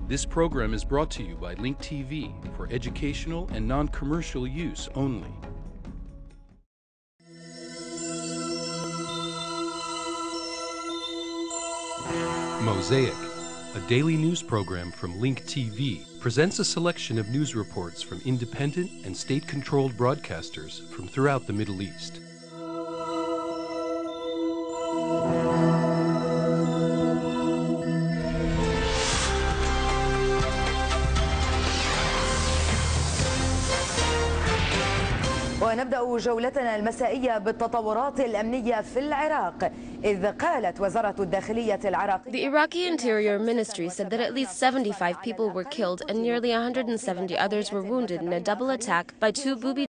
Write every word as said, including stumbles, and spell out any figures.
This program is brought to you by Link T V for educational and non-commercial use only. Mosaic, a daily news program from Link T V, presents a selection of news reports from independent and state-controlled broadcasters from throughout the Middle East. ونبدأ جولتنا المسائية بالتطورات الأمنية في العراق إذ قالت وزارة الداخلية العراقية. The Iraqi Interior Ministry said that at least seventy-five people were killed and nearly one hundred seventy others were wounded in a double attack by two booby